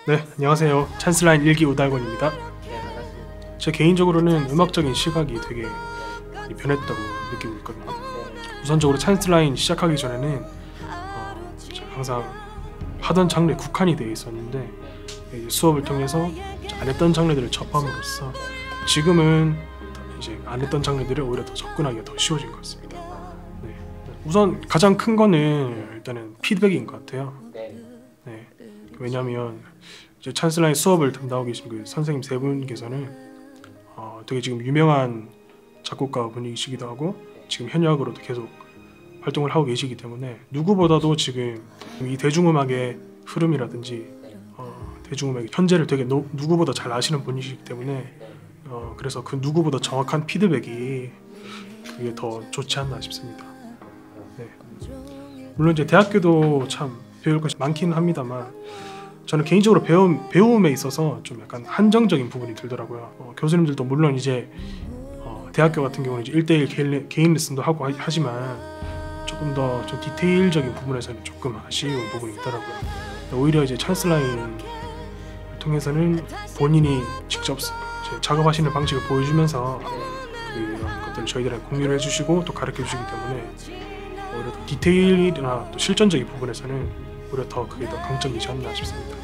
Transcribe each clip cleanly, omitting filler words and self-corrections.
네, 안녕하세요. 찬스라인 1기 우달권입니다. 네, 반갑습니다. 제 개인적으로는 음악적인 시각이 되게 많이 변했다고 느끼고 있거든요. 네. 우선적으로 찬스라인 시작하기 전에는 제가 항상 하던 장르에 국한이 되어 있었는데 이제 수업을 통해서 안 했던 장르들을 접함으로써 지금은 이제 안 했던 장르들을 오히려 더 접근하기가 더 쉬워진 것 같습니다. 네. 우선 가장 큰 거는 일단은 피드백인 것 같아요. 네. 네. 왜냐하면 이제 찬스라인 수업을 담당하고 계신 그 선생님 세 분께서는 되게 지금 유명한 작곡가 분이시기도 하고 지금 현역으로도 계속 활동을 하고 계시기 때문에 누구보다도 지금 이 대중음악의 흐름이라든지 대중음악의 현재를 되게 누구보다 잘 아시는 분이시기 때문에 그래서 그 누구보다 정확한 피드백이 그게 더 좋지 않나 싶습니다. 네. 물론 이제 대학교도 참 배울 것이 많긴 합니다만 저는 개인적으로 배움에 있어서 좀 약간 한정적인 부분이 들더라고요. 교수님들도 물론 이제 대학교 같은 경우는 이제 1대1 개인 레슨도 하고 하지만 조금 더 좀 디테일적인 부분에서는 조금 아쉬운 부분이 있더라고요. 오히려 이제 찬스라인을 통해서는 본인이 직접 작업하시는 방식을 보여주면서 그런 것들을 저희들한테 공유를 해주시고 또 가르쳐 주시기 때문에 오히려 더 디테일이나 또 실전적인 부분에서는 오히려 더 그게 더 강점이지 않나 싶습니다.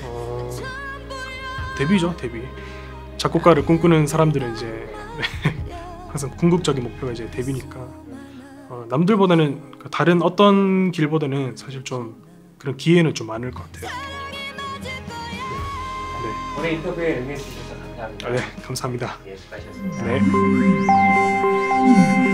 데뷔죠, 데뷔. 작곡가를 꿈꾸는 사람들은 이제 항상 궁극적인 목표가 이제 데뷔니까 남들보다는 다른 어떤 길보다는 사실 좀 그런 기회는 좀 많을 것 같아요. 네. 오늘 인터뷰에 응해주셔서 감사합니다. 네, 감사합니다. 예, 수고하셨습니다. 네.